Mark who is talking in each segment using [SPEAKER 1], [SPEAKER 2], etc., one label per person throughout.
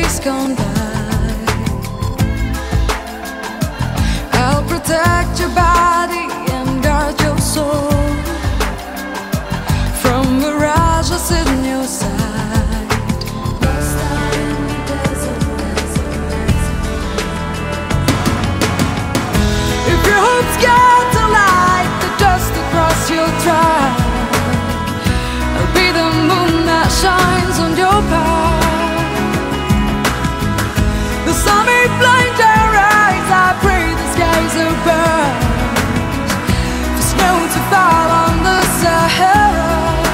[SPEAKER 1] days gone by. I'll protect your body and guard your soul from mirages in your sight. If your hopes get to light the dust across your track, I'll be the moon that shines on your path. The sun may blind our eyes, I pray the skies are burnt for snow to fall on the Sahara.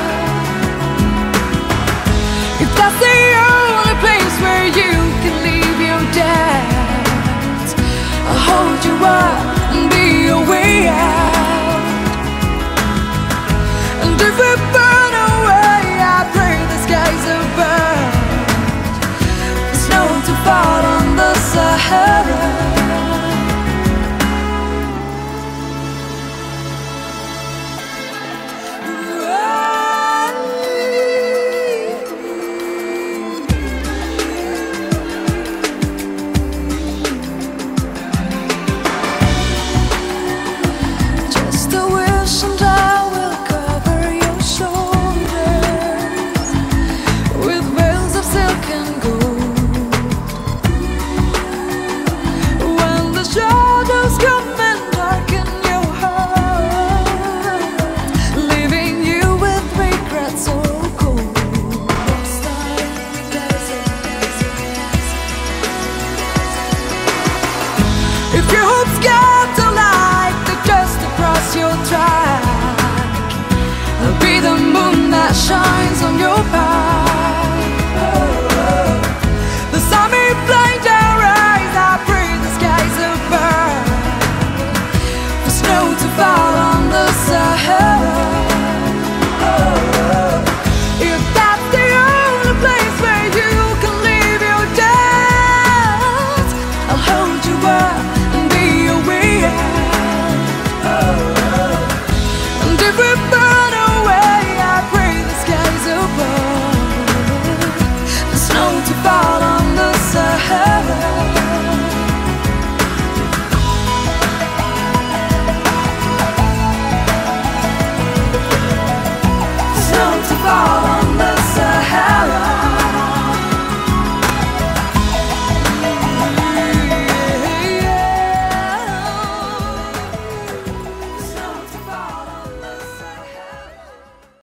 [SPEAKER 1] If that's the only place where you can leave your debt, I'll hold you up and be your way out. And if we burn away, I pray the skies are burned for snow to fall on the Sahara. If your hopes get to light the dust across your track, I'll be the moon that shines on your path. The sun may blind our eyes, I pray the skies are burned for snow to fall on the Sahara. If that's the only place where you can leave your debt, I'll hold you up. And if we burn away, I pray the skies above the snow to fall on the Sahara. Snow to fall on